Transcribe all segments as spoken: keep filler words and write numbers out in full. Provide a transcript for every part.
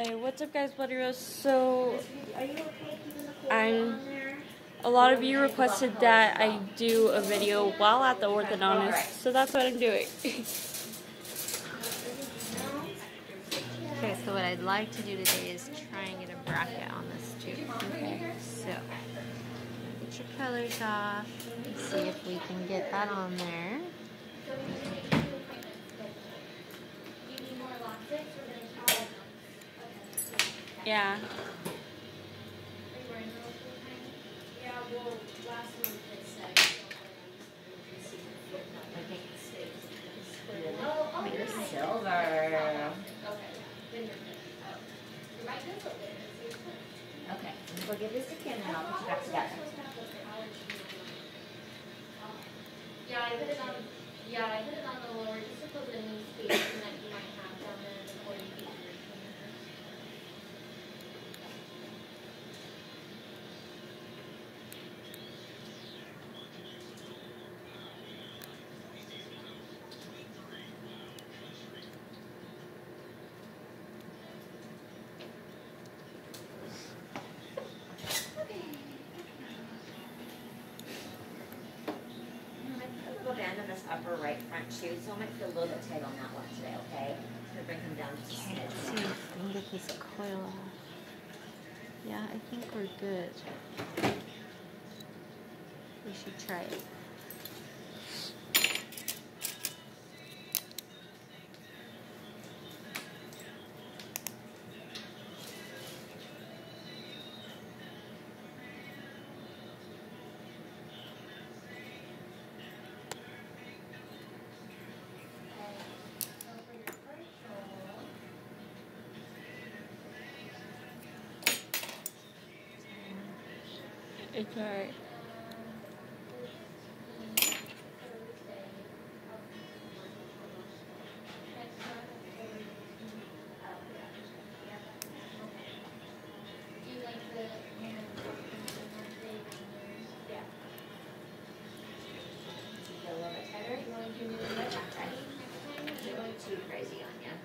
Hey, what's up guys, Bloody Rose. So, I'm, a lot of you requested that I do a video while at the orthodontist, so that's what I'm doing. Okay, so what I'd like to do today is try and get a bracket on this tooth. Okay, so get your colors off and see if we can get that on there. Yeah. Silver. Okay, we'll give this to Kim and I'll put you back together. Yeah, I put it on. Yeah, I put it on the lower just to fill the new space that you might have down there before you get your Band on this upper right front tooth, so I might feel a little bit tight on that one today, okay? I'm gonna bring him down to Okay, let's see smidge. if we can get this coil off. Yeah, I think we're good. We should try it. It's alright. Feel a little bit tighter? You want to do a little bit tighter? You're going too crazy on you.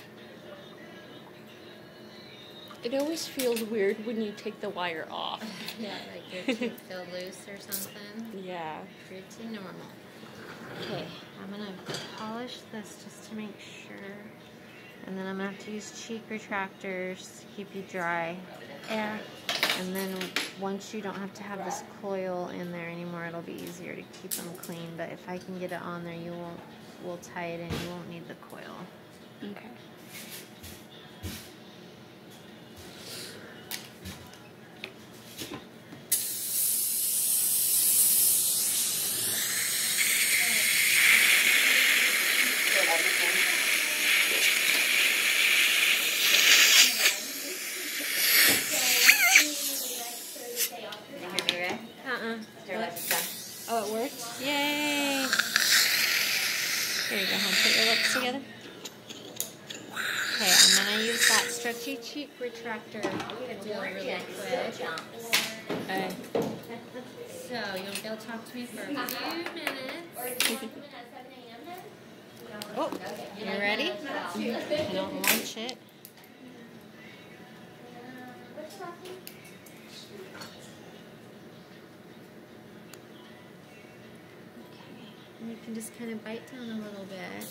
It always feels weird when you take the wire off. Yeah, like your tooth feel loose or something. Yeah. Pretty normal. Okay, I'm gonna polish this just to make sure. And then I'm gonna have to use cheek retractors to keep you dry. Yeah. And then once you don't have to have this coil in there anymore, it'll be easier to keep them clean. But if I can get it on there, you won't, we'll tie it in, you won't need the coil. Okay. Uh-uh. Oh, it worked? Yay! Here you go, hon. Put your lips together. Okay, I'm going to use that stretchy cheek retractor to do it really quick. Okay. So, you'll be able to talk to me for a few minutes. Oh, you ready? I don't launch it. And you can just kind of bite down a little bit.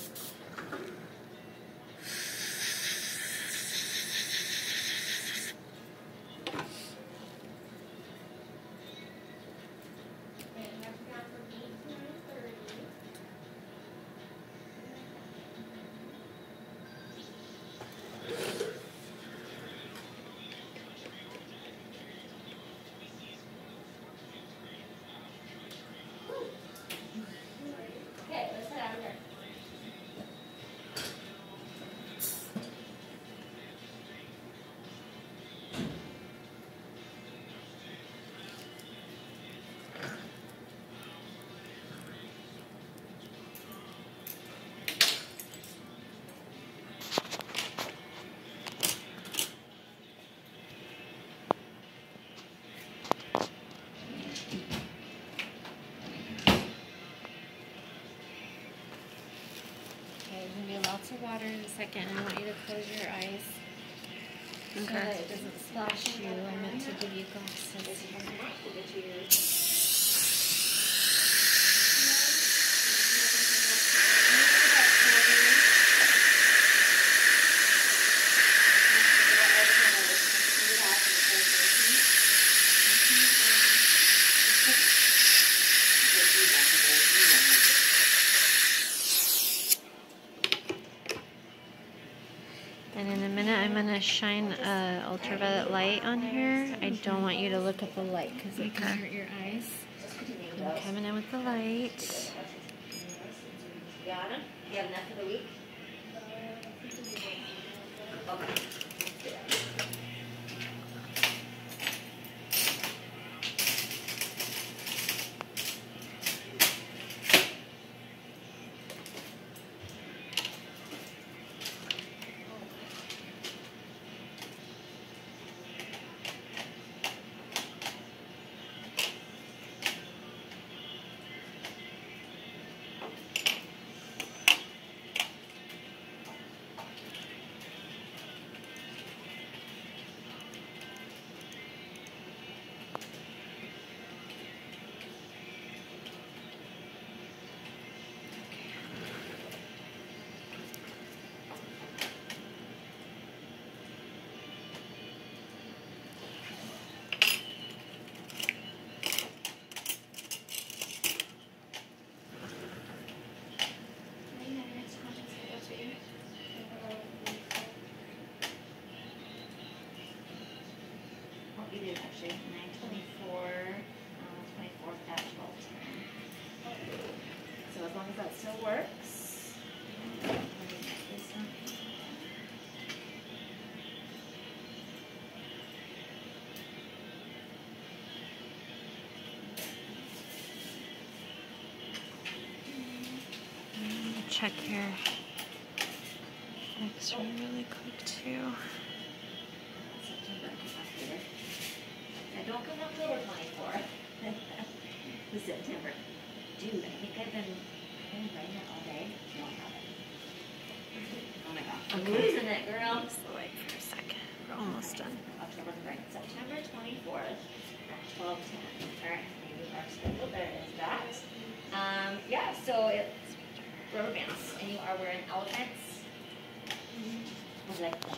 Okay, let's head out of here. lots of water in a second. I want you to close your eyes. so that it doesn't splash you. I meant to give you glasses here. And in a minute, I'm going to shine uh, ultraviolet light on here. I don't want you to look at the light because it can hurt your eyes. I'm coming in with the light. Got him? You have enough for the week? Okay. You did actually, nine twenty-four, uh, twenty-four dash twelve ten. So as long as that still works. Let me get this one. Check your X-ray really quick too. Now don't come October twenty-fourth. It's September. Dude, I think I've been been writing it all day. No, I haven't. Oh my god. I'm losing it, girl. Just the light for a second. We're almost done. October, right, September twenty-fourth, twelve ten. Alright, maybe our schedule. There is that. Um, yeah, so it's rubber bands. And you are wearing elephants. Would you like them?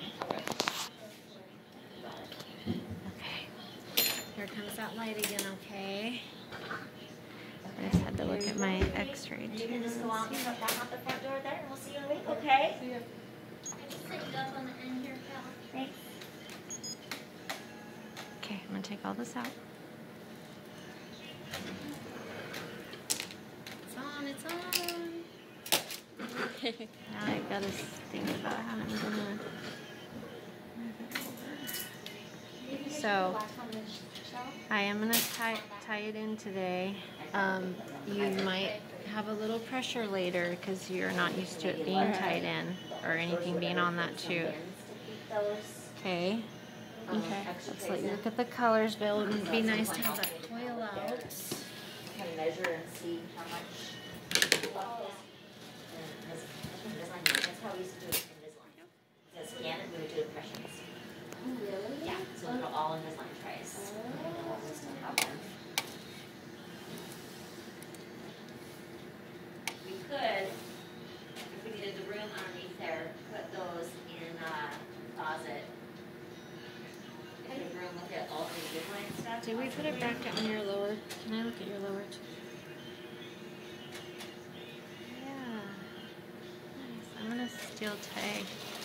Okay. Here comes that light again, okay? I just had to look at my X-ray You too. can just go out and shut down out the front door there, and we'll see you in a week, okay? I just set it up on the end here, pal. Thanks. Okay, I'm gonna take all this out. It's on, it's on. Now I gotta think about how I'm gonna move it over. So I am gonna tie tie it in today. Um, you might have a little pressure later because you're not used to it being tied in or anything being on that tube. Okay. Okay. Let's let you look at the colors, but it would be nice to have that coil out. Kind of measure and see how much. That's how we used to do it in Invisalign. To scan it, we would do impressions. Really? Yeah, so they're all Invisalign trays. We still have them. We could, if we needed the room underneath there, put those in a closet. In a room with it all Invisalign stuff. Did we put a bracket on your lower? Can I look at your lower too? Yeah. Nice. I'm gonna steel tie.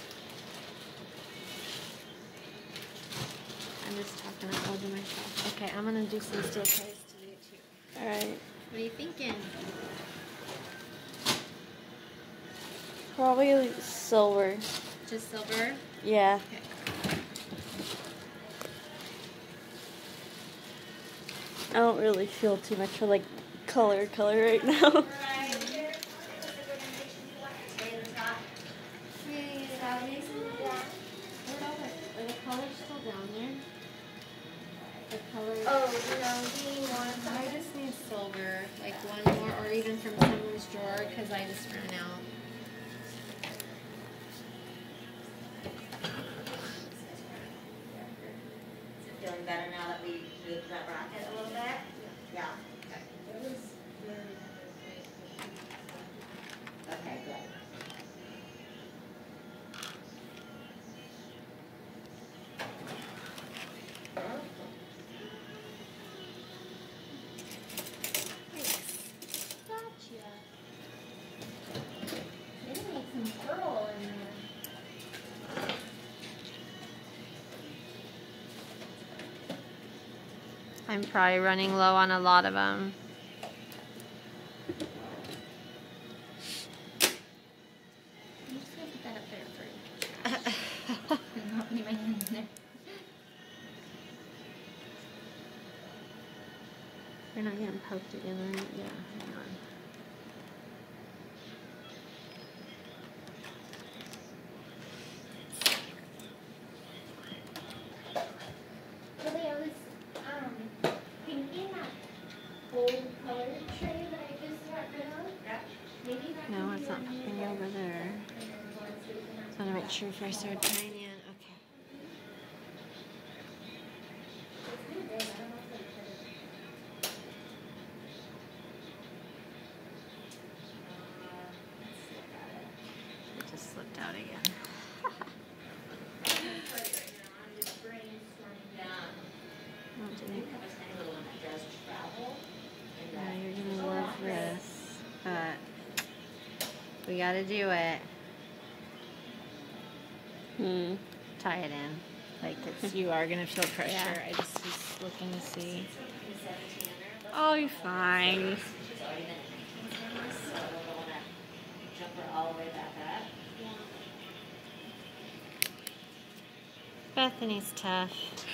I'm just talking out loud to myself. Okay, I'm gonna do some steel ties to you too. Alright. What are you thinking? Probably silver. Just silver? Yeah. Okay. I don't really feel too much for like color color right now. Are the colors still down there? The colors. Oh, no, we want I just need silver, like one more, or even from someone's drawer, because I just ran out. feeling better now that we moved that bracket a little bit? Yeah. Okay. Okay, good. I'm probably running low on a lot of them. You're not getting poked again, right? Yeah, hang on. Really, I was um, thinking that old color tray that I just got rid of. Maybe that No, could it's be not a new poking one. over there. And then once we can Just want to make sure if I start tying in. Okay. It's kind of big. I don't know if I could. It just slipped out again. I'm just brainstorming. Oh, I didn't- think that was kind of the one that does travel. And Yeah, that you're gonna love this, but we gotta do it. Hmm. Tie it in. Like it's, you are gonna feel pressure. Yeah. I just was looking to see. seventeen under. Oh, you're fine. She's already been in nineteen tennis, so I don't want to jump her all the way back up. Bethany's tough.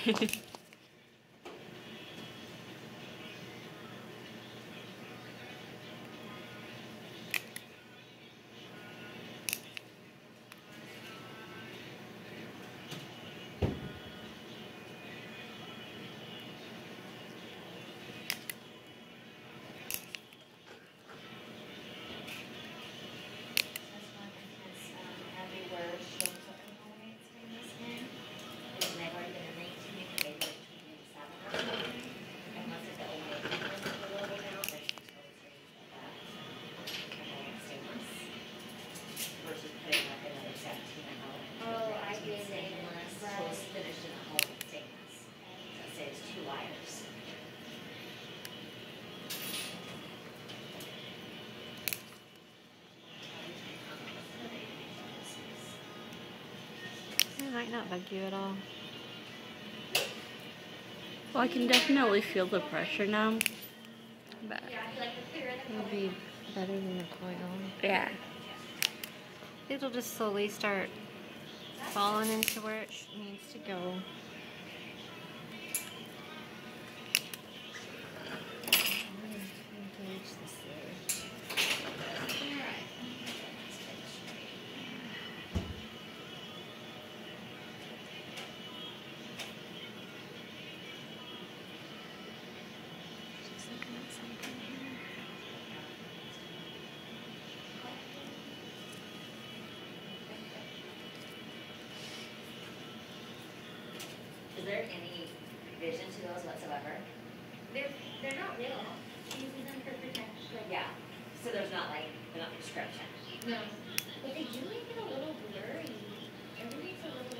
This one is um, everywhere shows up in home rates in this one. And they've already been in nineteen, they were twenty-seven or something. And once it's the old lady goes to the level now, then she's going to stay like that. So, I'm going to stay less. Versus putting like another seventeen in home. Oh, I get it. Stainless, so it's Right. finished in a home stainless. So it saves two wires. It might not bug you at all. Well, I can definitely feel the pressure now. But Yeah, I feel like the clearer the It'll color. be better than the coil. yeah. It'll just slowly start falling into where it sh- needs to go. Engage this there. Just looking at something here. Is there any revision to those whatsoever? They're, they're not real. She uses them for protection. Yeah. So there's not like, they're not prescription. No. But they do make it a little blurry. Everything's a little...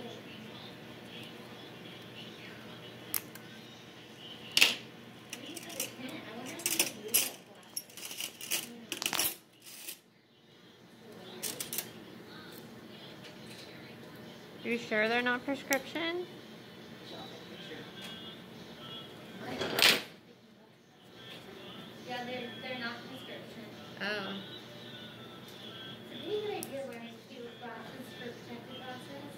Maybe it's a tint. I wonder if we could do it black. You sure they're not prescription? Yeah, they're, they're not prescription. Oh. It's a really good idea wearing cute glasses for protective glasses.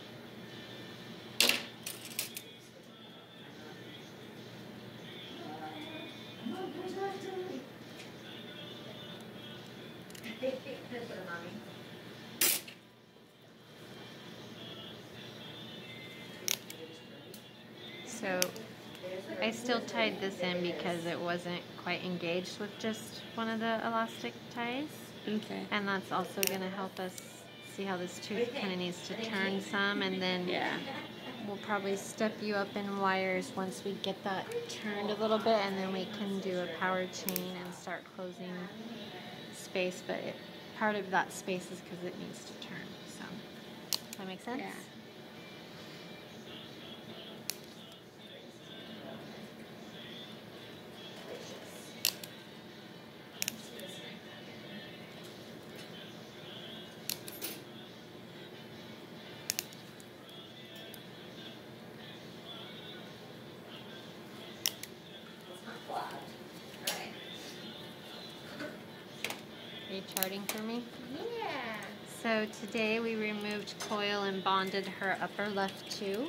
Good for the mommy. So I still tied this in because it wasn't quite engaged with just one of the elastic ties. Okay. And that's also going to help us see how this tooth kind of needs to turn some, and then Yeah. we'll probably step you up in wires once we get that turned a little bit, and then we can do a power chain and start closing space. But it, part of that space is because it needs to turn. So, does that make sense? Yeah. Are you charting for me? Yeah. So today we removed coil and bonded her upper left two.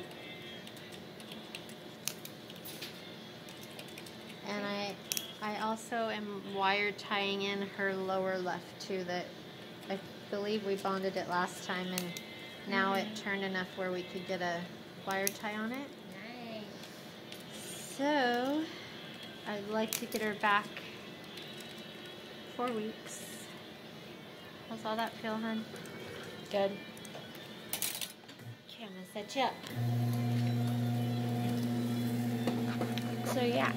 And I I also am wire tying in her lower left two that I believe we bonded it last time, and now it turned enough where we could get a wire tie on it. Nice. So I'd like to get her back four weeks. How's all that feel, hon? Good. Okay, I'm gonna set you up. So yeah.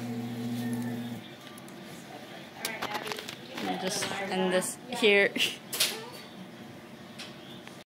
All right, Abby. I'll just end this here.